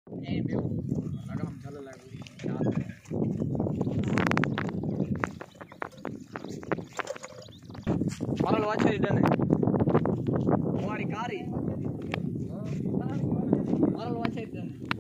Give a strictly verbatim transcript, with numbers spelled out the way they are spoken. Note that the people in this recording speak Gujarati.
ए बेव लगाम चल लागू मारल वाचे इडने हमारी कारी मारल वाचे इडने